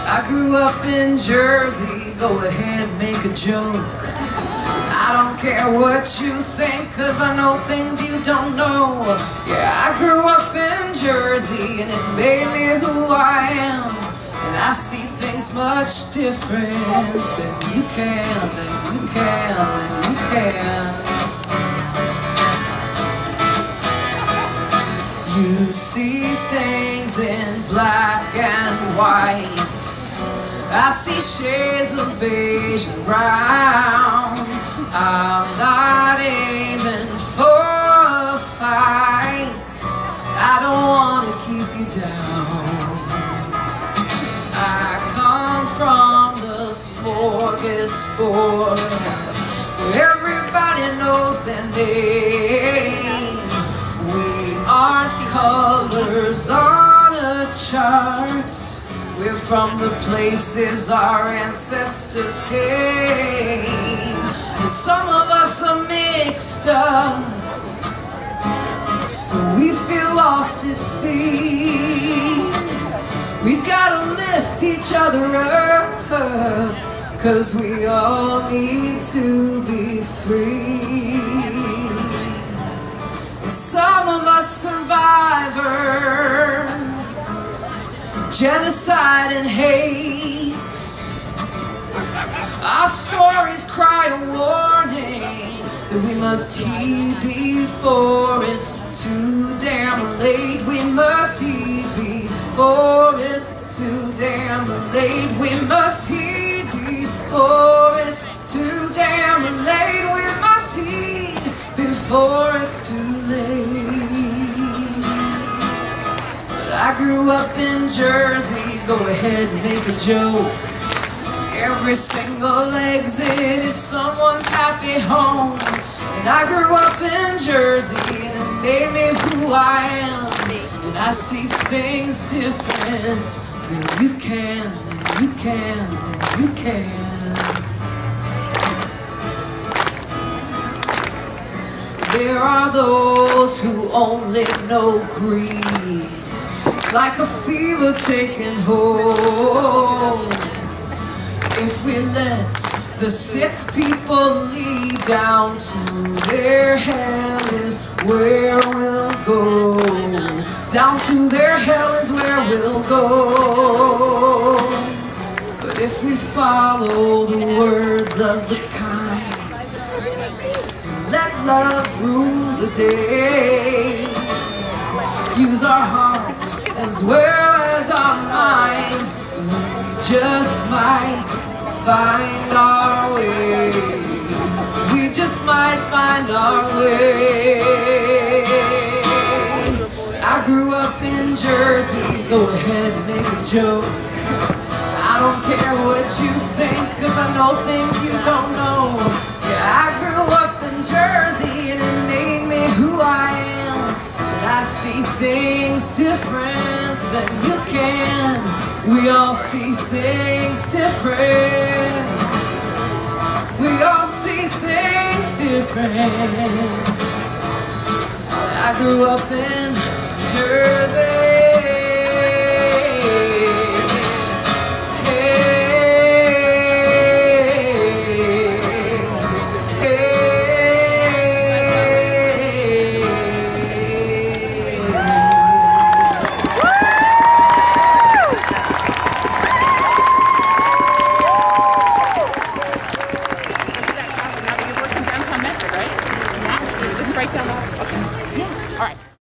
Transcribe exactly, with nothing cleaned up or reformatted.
I grew up in Jersey, go ahead, make a joke. I don't care what you think, cause I know things you don't know. Yeah, I grew up in Jersey and it made me who I am. And I see things much different than you can, than you can, than you can. You see things in black and white. I see shades of beige and brown. I'm not aiming for a fight. I don't want to keep you down. I come from the smorgasbord where everybody knows their name. We aren't colors on a chart. We're from the places our ancestors came. And some of us are mixed up, and we feel lost at sea. We gotta lift each other up, cause we all need to be free. And some of us survivors of genocide and hate. Our stories cry a warning that we must heed before it's too damn late. We must heed before it's too damn late. We must heed before it's too damn late. We must heed before it's too late. But I grew up in Jersey, go ahead and make a joke. Every single exit is someone's happy home. And I grew up in Jersey and it made me who I am. And I see things different than you can, than you can, than you can. There are those who only know greed. It's like a fever taking hold. If we let the sick people lead, down to their hell is where we'll go. Down to their hell is where we'll go. But if we follow the words of the kind and let love rule the day, use our hearts as well as our minds, we just might find our way. We just might find our way. I grew up in Jersey, go ahead and make a joke. I don't care what you think, cause I know things you don't know. Yeah, I grew up in Jersey and it made me who I am. And I see things different than you can. We all see things different. We all see things different. I grew up in Jersey. Right down off.